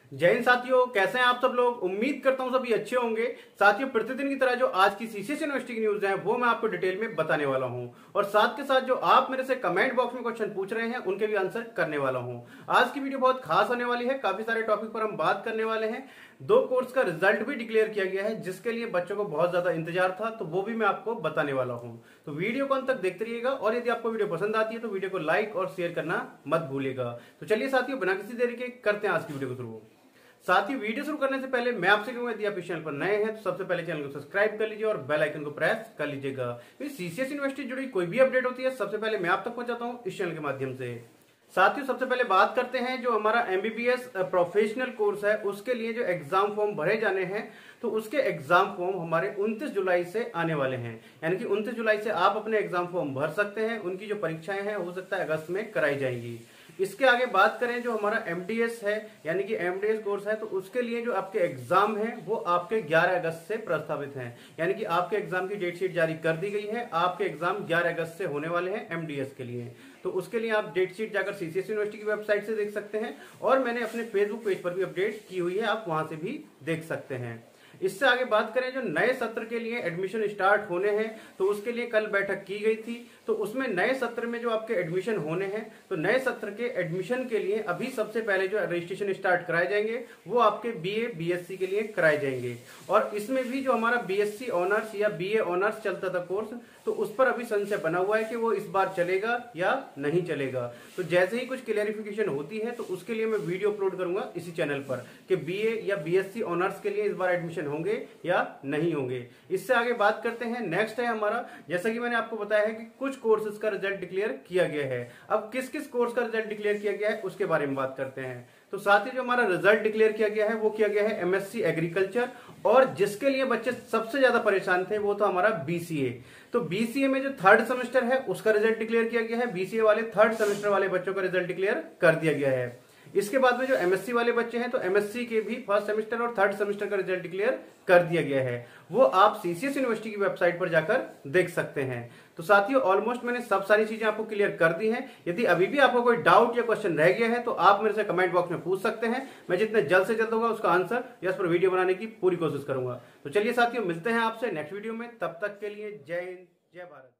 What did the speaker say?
जय हिंद साथियों, कैसे हैं आप सब लोग। उम्मीद करता हूं सभी अच्छे होंगे। साथियों, प्रतिदिन की तरह जो आज की सीसीएस यूनिवर्सिटी की न्यूज है वो मैं आपको डिटेल में बताने वाला हूं और साथ के साथ जो आप मेरे से कमेंट बॉक्स में क्वेश्चन पूछ रहे हैं उनके भी आंसर करने वाला हूं। आज की वीडियो बहुत खास होने वाली है। काफी सारे टॉपिक पर हम बात करने वाले हैं। 2 कोर्स का रिजल्ट भी डिक्लेयर किया गया है जिसके लिए बच्चों को बहुत ज्यादा इंतजार था, तो वो भी मैं आपको बताने वाला हूं। तो वीडियो को अंत तक देखते रहिएगा और यदि आपको वीडियो पसंद आती है तो वीडियो को लाइक और शेयर करना मत भूलिएगा। तो चलिए साथियों, बिना किसी देरी के करते हैं आज की वीडियो को शुरू। साथ ही वीडियो शुरू करने से पहले मैं आपसे कहूंगा, यदि आप इस चैनल पर नए हैं तो सबसे पहले चैनल को सब्सक्राइब कर लीजिए और बेल आइकन को प्रेस कर लीजिएगा। सीसीएस यूनिवर्सिटी जुड़ी कोई भी अपडेट होती है सबसे पहले मैं आप तक पहुंचाता हूं इस चैनल के माध्यम से। साथियों, सबसे पहले बात करते हैं जो हमारा एमबीबीएस प्रोफेशनल कोर्स है उसके लिए जो एग्जाम फॉर्म भरे जाने हैं, तो उसके एग्जाम फॉर्म हमारे 29 जुलाई से आने वाले हैं। यानी कि 29 जुलाई से आप अपने एग्जाम फॉर्म भर सकते हैं। उनकी जो परीक्षाएं हैं हो सकता है अगस्त में कराई जाएंगी। इसके आगे बात करें जो हमारा एमडीएस है यानी कि एमडीएस कोर्स है, तो उसके लिए जो आपके एग्जाम है वो आपके 11 अगस्त से प्रस्तावित हैं। यानी कि आपके एग्जाम की डेट शीट जारी कर दी गई है। आपके एग्जाम 11 अगस्त से होने वाले हैं एमडीएस के लिए। तो उसके लिए आप डेट शीट जाकर सीसीएस यूनिवर्सिटी की वेबसाइट से देख सकते हैं और मैंने अपने फेसबुक पेज पर भी अपडेट की हुई है, आप वहां से भी देख सकते हैं। इससे आगे बात करें जो नए सत्र के लिए एडमिशन स्टार्ट होने हैं, तो उसके लिए कल बैठक की गई थी। तो उसमें नए सत्र में जो आपके एडमिशन होने हैं, तो नए सत्र के एडमिशन के लिए अभी सबसे पहले जो रजिस्ट्रेशन स्टार्ट कराए जाएंगे वो आपके बीए बीएससी के लिए कराए जाएंगे। और इसमें भी जो हमारा बीएससी ऑनर्स या बीए ऑनर्स चलता था कोर्स, तो उस पर अभी संशय बना हुआ है कि वो इस बार चलेगा या नहीं चलेगा। तो जैसे ही कुछ क्लैरिफिकेशन होती है तो उसके लिए मैं वीडियो अपलोड करूंगा इसी चैनल पर कि बीए या बीएससी ऑनर्स के लिए इस बार एडमिशन होंगे या नहीं होंगे। इससे आगे बात करते हैं, नेक्स्ट है हमारा, जैसा कि मैंने आपको बताया है कि कुछ कोर्सेज का रिजल्ट डिक्लेयर किया गया है। अब किस किस कोर्स का रिजल्ट डिक्लेयर किया गया है उसके बारे में बात करते हैं। तो साथ ही जो हमारा रिजल्ट डिक्लेयर किया गया है वो किया गया है एमएससी एग्रीकल्चर, और जिसके लिए बच्चे सबसे ज्यादा परेशान थे वो था हमारा बीसीए। तो बीसीए में जो 3rd सेमेस्टर है उसका रिजल्ट डिक्लेयर किया गया है। बीसीए वाले 3rd सेमेस्टर वाले बच्चों का रिजल्ट डिक्लेयर कर दिया गया है। इसके बाद में जो एमएससी वाले बच्चे हैं तो एमएससी के भी 1st सेमेस्टर और 3rd सेमेस्टर का रिजल्ट डिक्लेयर कर दिया गया है। वो आप सीसीएस यूनिवर्सिटी की वेबसाइट पर जाकर देख सकते हैं। तो साथियों, ऑलमोस्ट मैंने सब सारी चीजें आपको क्लियर कर दी हैं। यदि अभी भी आपको कोई डाउट या क्वेश्चन रह गया है तो आप मेरे से कमेंट बॉक्स में पूछ सकते हैं। मैं जितने जल्द से जल्द होगा उसका आंसर या उस पर वीडियो बनाने की पूरी कोशिश करूंगा। तो चलिए साथियों, मिलते हैं आपसे नेक्स्ट वीडियो में। तब तक के लिए जय हिंद, जय भारत।